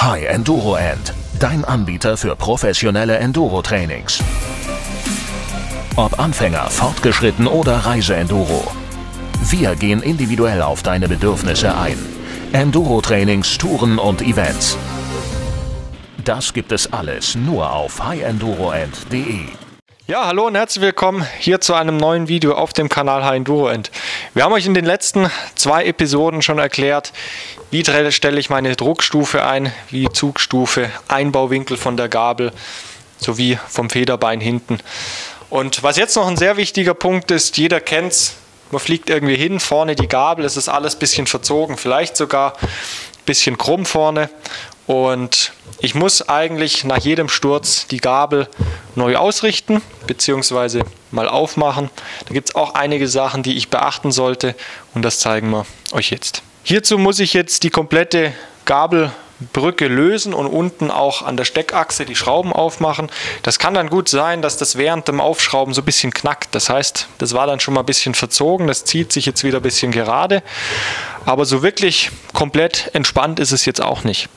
High Enduro End, dein Anbieter für professionelle Enduro-Trainings. Ob Anfänger, fortgeschritten oder Reise-Enduro. Wir gehen individuell auf deine Bedürfnisse ein. Enduro-Trainings, Touren und Events. Das gibt es alles nur auf highenduroend.de. Ja, hallo und herzlich willkommen hier zu einem neuen Video auf dem Kanal High Enduro End. Wir haben euch in den letzten 2 Episoden schon erklärt, wie stelle ich meine Druckstufe ein, wie Zugstufe, Einbauwinkel von der Gabel sowie vom Federbein hinten. Und was jetzt noch ein sehr wichtiger Punkt ist, jeder kennt es, man fliegt irgendwie hin, vorne die Gabel, es ist alles ein bisschen verzogen, vielleicht sogar ein bisschen krumm vorne. Und ich muss eigentlich nach jedem Sturz die Gabel neu ausrichten bzw. mal aufmachen. Da gibt es auch einige Sachen, die ich beachten sollte und das zeigen wir euch jetzt. Hierzu muss ich jetzt die komplette Gabelbrücke lösen und unten auch an der Steckachse die Schrauben aufmachen. Das kann dann gut sein, dass das während dem Aufschrauben so ein bisschen knackt. Das heißt, das war dann schon mal ein bisschen verzogen, das zieht sich jetzt wieder ein bisschen gerade. Aber so wirklich komplett entspannt ist es jetzt auch nicht.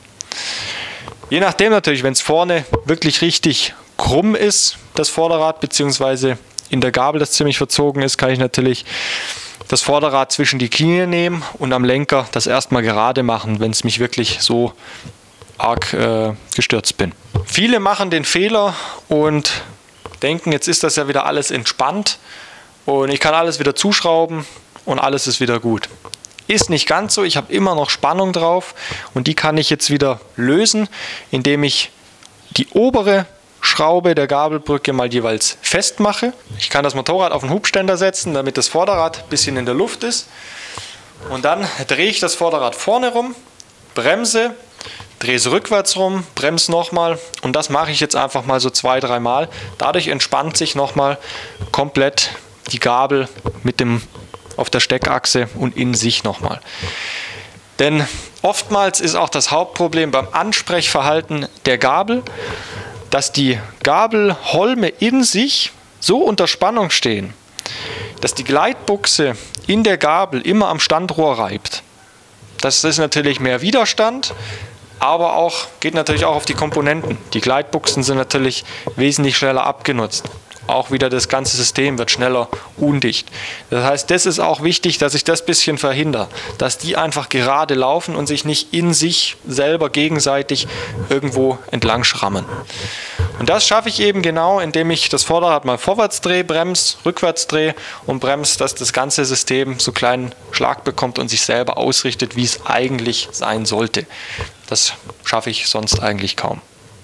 Je nachdem natürlich, wenn es vorne wirklich richtig krumm ist, das Vorderrad, beziehungsweise in der Gabel das ziemlich verzogen ist, kann ich natürlich das Vorderrad zwischen die Knie nehmen und am Lenker das erstmal gerade machen, wenn es mich wirklich so arg gestürzt bin. Viele machen den Fehler und denken, jetzt ist das ja wieder alles entspannt und ich kann alles wieder zuschrauben und alles ist wieder gut. Ist nicht ganz so, ich habe immer noch Spannung drauf und die kann ich jetzt wieder lösen, indem ich die obere Schraube der Gabelbrücke mal jeweils festmache. Ich kann das Motorrad auf den Hubständer setzen, damit das Vorderrad ein bisschen in der Luft ist. Und dann drehe ich das Vorderrad vorne rum, bremse, drehe es rückwärts rum, bremse nochmal und das mache ich jetzt einfach mal so 2-3 Mal. Dadurch entspannt sich nochmal komplett die Gabel mit dem auf der Steckachse und in sich nochmal. Denn oftmals ist auch das Hauptproblem beim Ansprechverhalten der Gabel, dass die Gabelholme in sich so unter Spannung stehen, dass die Gleitbuchse in der Gabel immer am Standrohr reibt. Das ist natürlich mehr Widerstand, aber geht natürlich auch auf die Komponenten. Die Gleitbuchsen sind natürlich wesentlich schneller abgenutzt. Auch wieder das ganze System wird schneller undicht. Das heißt, das ist auch wichtig, dass ich das ein bisschen verhindere, dass die einfach gerade laufen und sich nicht in sich selber gegenseitig irgendwo entlang schrammen. Und das schaffe ich eben genau, indem ich das Vorderrad mal vorwärts drehe, bremse, rückwärts drehe und bremse, dass das ganze System so einen kleinen Schlag bekommt und sich selber ausrichtet, wie es eigentlich sein sollte. Das schaffe ich sonst eigentlich kaum.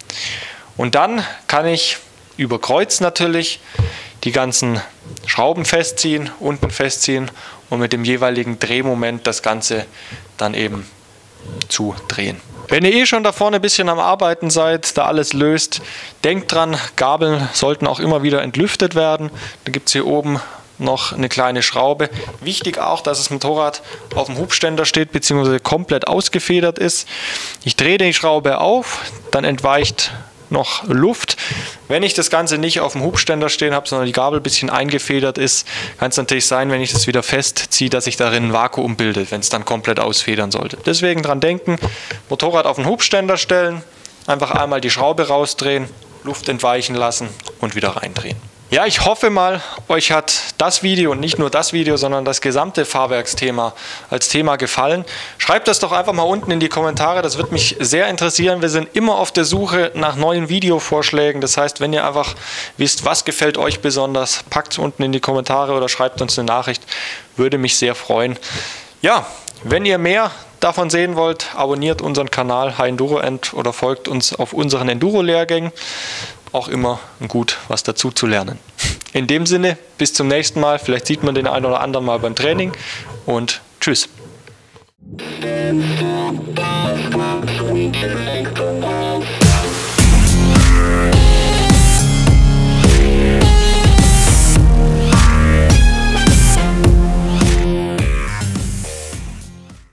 Und dann kann ich über Kreuz natürlich die ganzen Schrauben festziehen, unten festziehen und mit dem jeweiligen Drehmoment das Ganze dann eben zu drehen. Wenn ihr schon da vorne ein bisschen am Arbeiten seid, da alles löst, denkt dran, Gabeln sollten auch immer wieder entlüftet werden. Da gibt es hier oben noch eine kleine Schraube. Wichtig auch, dass das Motorrad auf dem Hubständer steht bzw. komplett ausgefedert ist. Ich drehe die Schraube auf, dann entweicht noch Luft. Wenn ich das Ganze nicht auf dem Hubständer stehen habe, sondern die Gabel ein bisschen eingefedert ist, kann es natürlich sein, wenn ich das wieder festziehe, dass sich darin ein Vakuum bildet, wenn es dann komplett ausfedern sollte. Deswegen dran denken, Motorrad auf den Hubständer stellen, einfach einmal die Schraube rausdrehen, Luft entweichen lassen und wieder reindrehen. Ja, ich hoffe mal, euch hat das Video und nicht nur das Video, sondern das gesamte Fahrwerksthema als Thema gefallen. Schreibt das doch einfach mal unten in die Kommentare, das wird mich sehr interessieren. Wir sind immer auf der Suche nach neuen Videovorschlägen. Das heißt, wenn ihr einfach wisst, was gefällt euch besonders, packt es unten in die Kommentare oder schreibt uns eine Nachricht. Würde mich sehr freuen. Ja, wenn ihr mehr davon sehen wollt, abonniert unseren Kanal High Enduro End oder folgt uns auf unseren Enduro-Lehrgängen. Auch immer gut, was dazu zu lernen. In dem Sinne, bis zum nächsten Mal. Vielleicht sieht man den einen oder anderen mal beim Training und tschüss.